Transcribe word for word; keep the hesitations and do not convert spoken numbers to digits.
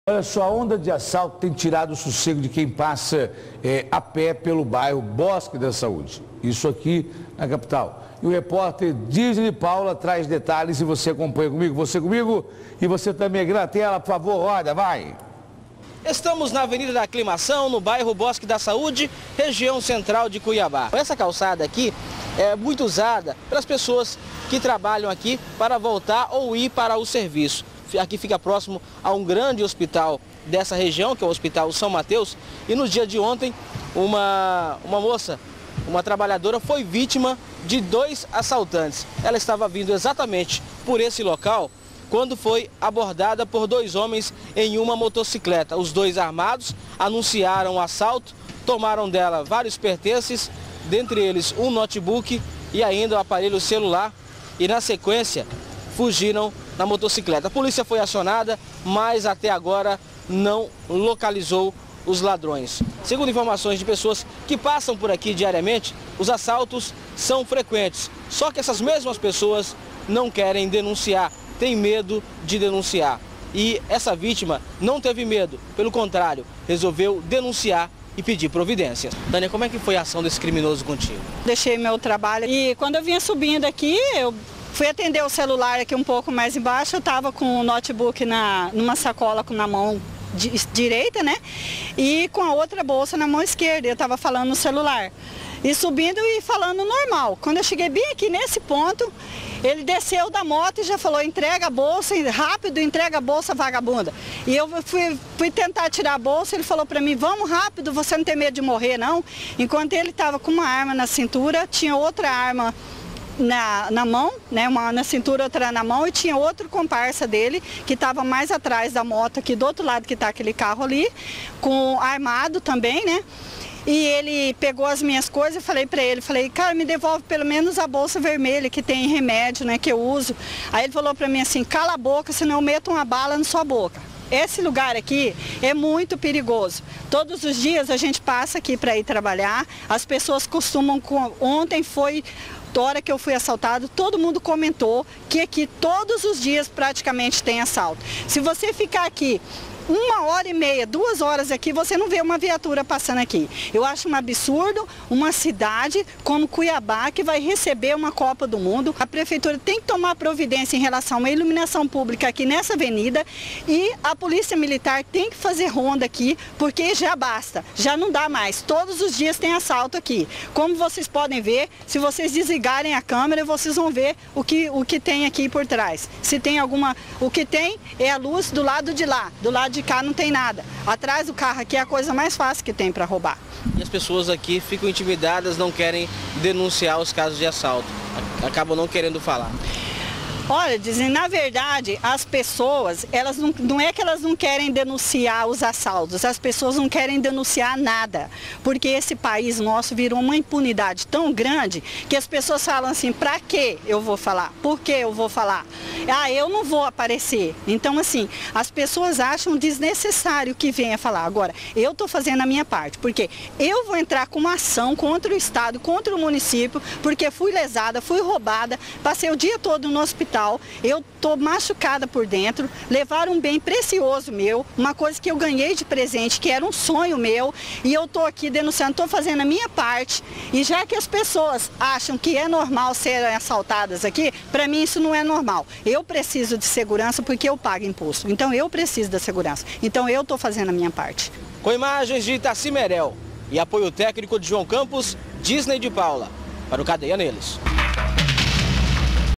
Olha só, a onda de assalto tem tirado o sossego de quem passa é, a pé pelo bairro Bosque da Saúde. Isso aqui na capital. E o repórter Disney Paula traz detalhes e você acompanha comigo. Você comigo e você também aqui na tela, por favor, roda, vai. Estamos na Avenida da Aclimação, no bairro Bosque da Saúde, região central de Cuiabá. Essa calçada aqui é muito usada pelas pessoas que trabalham aqui para voltar ou ir para o serviço. Aqui fica próximo a um grande hospital dessa região, que é o Hospital São Mateus. E no dia de ontem, uma, uma moça, uma trabalhadora, foi vítima de dois assaltantes. Ela estava vindo exatamente por esse local quando foi abordada por dois homens em uma motocicleta. Os dois armados anunciaram o assalto, tomaram dela vários pertences, dentre eles um notebook e ainda o aparelho celular, e na sequência fugiram na motocicleta. A polícia foi acionada, mas até agora não localizou os ladrões. Segundo informações de pessoas que passam por aqui diariamente, os assaltos são frequentes. Só que essas mesmas pessoas não querem denunciar, têm medo de denunciar. E essa vítima não teve medo, pelo contrário, resolveu denunciar e pedir providências. Tânia, como é que foi a ação desse criminoso contigo? Deixei meu trabalho e quando eu vinha subindo aqui, eu fui atender o celular aqui um pouco mais embaixo, eu estava com o notebook na, numa sacola na mão di, direita, né? E com a outra bolsa na mão esquerda, eu estava falando no celular. E subindo e falando normal. Quando eu cheguei bem aqui nesse ponto, ele desceu da moto e já falou, entrega a bolsa, rápido, entrega a bolsa, vagabunda. E eu fui, fui tentar tirar a bolsa, ele falou para mim, vamos rápido, você não tem medo de morrer, não? Enquanto ele estava com uma arma na cintura, tinha outra arma Na, na mão, né, uma na cintura, outra na mão, e tinha outro comparsa dele que estava mais atrás da moto aqui do outro lado que está aquele carro ali, com armado também, né? E ele pegou as minhas coisas e falei para ele, falei, cara, me devolve pelo menos a bolsa vermelha que tem remédio, né, que eu uso. Aí ele falou para mim assim, cala a boca, senão eu meto uma bala na sua boca. Esse lugar aqui é muito perigoso. Todos os dias a gente passa aqui para ir trabalhar, as pessoas costumam, ontem foi a hora que eu fui assaltado, todo mundo comentou que aqui todos os dias praticamente tem assalto. Se você ficar aqui uma hora e meia, duas horas aqui, você não vê uma viatura passando aqui. Eu acho um absurdo uma cidade como Cuiabá, que vai receber uma Copa do Mundo. A prefeitura tem que tomar providência em relação à iluminação pública aqui nessa avenida e a polícia militar tem que fazer ronda aqui, porque já basta, já não dá mais. Todos os dias tem assalto aqui. Como vocês podem ver, se vocês desligarem a câmera, vocês vão ver o que, o que tem aqui por trás. Se tem alguma... O que tem é a luz do lado de lá, do lado de De cá não tem nada. Atrás do carro aqui é a coisa mais fácil que tem para roubar. E as pessoas aqui ficam intimidadas, não querem denunciar os casos de assalto. Acabam não querendo falar. Olha, dizem, na verdade, as pessoas, elas não, não é que elas não querem denunciar os assaltos, as pessoas não querem denunciar nada, porque esse país nosso virou uma impunidade tão grande que as pessoas falam assim, pra que eu vou falar? Por que eu vou falar? Ah, eu não vou aparecer. Então, assim, as pessoas acham desnecessário que venha falar. Agora, eu estou fazendo a minha parte, porque eu vou entrar com uma ação contra o Estado, contra o município, porque fui lesada, fui roubada, passei o dia todo no hospital, eu estou machucada por dentro, levaram um bem precioso meu, uma coisa que eu ganhei de presente, que era um sonho meu, e eu estou aqui denunciando, estou fazendo a minha parte, e já que as pessoas acham que é normal serem assaltadas aqui, para mim isso não é normal. Eu preciso de segurança porque eu pago imposto, então eu preciso da segurança, então eu estou fazendo a minha parte. Com imagens de Itaci Merel e apoio técnico de João Campos, Disney de Paula, para o Cadeia Neles.